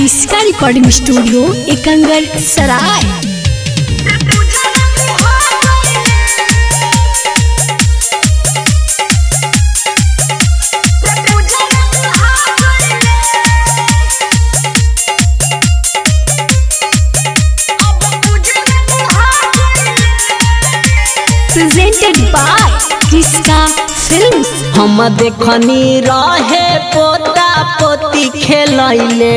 क्रिस्का recording studio एकंगर सराय। Presented by क्रिस्का फिल्म्स। हम देखनी रहे पोता पोती खेलैले,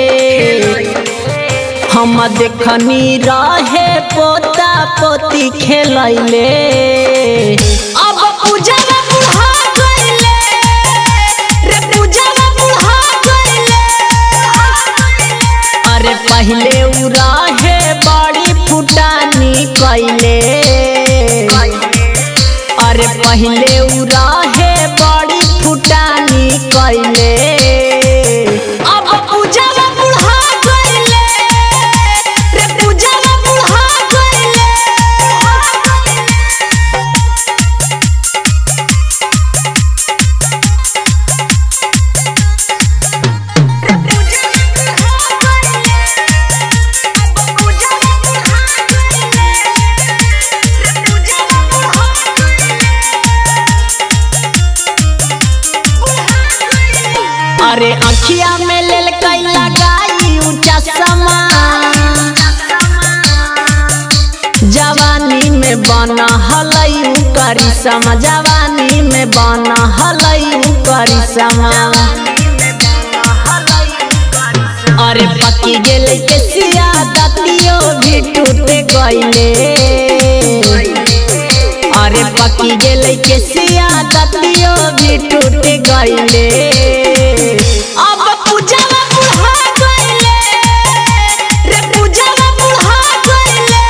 हम देखनी रहे पोता पोती खेलैले। अब पूजवा बुढ़ा गइले रे, पूजवा बुढ़ा गइले। अरे पहले उ रहे बड़ी फुटानी कइले, अरे पहले उ रहे बड़ी फुटानी कइले। अब पूजवा बुढ़ा गइले रे, पूजवा बुढ़ा गइले। अरे अखिया में लेल कई लगाई ऊंचा समा, जवानी में बना हलई करिश्मा, जवानी में बना हलई करिश्मा। अरे पकी गेले के सिया दतियो भी टूट गइले, अरे पकी गेले के सिया दतियो भी टूट गइले। अब पूजवा बुढ़ा गइले रे, पूजवा बुढ़ा गइले।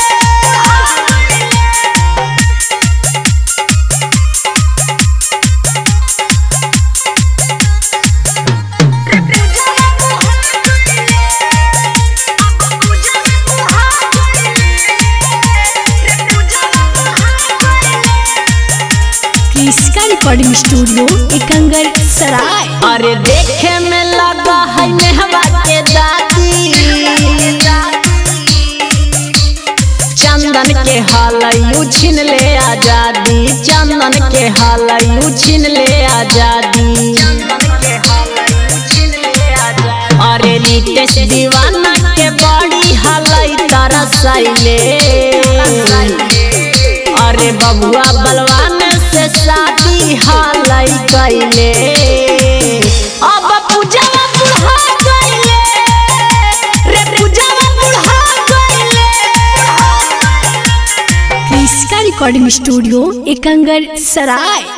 क्रिस्का रिकॉर्डिंग स्टूडियो एकंगर सराय। अरे देखे में लगा है मेहवा के दादी, चंदन के हालयू छीन ले आजादी, चंदन के हालयू छीन ले आजादी। अरे रितेश दीवाना के बड़ी हालई तरसैले, अरे बबुआ बलवान से शादी हालई कइले। अब पूजवा बुढ़ा गइले रे, पूजवा बुढ़ा गइले। क्रिस्का रिकॉर्डिंग स्टूडियो एकंगर सराय।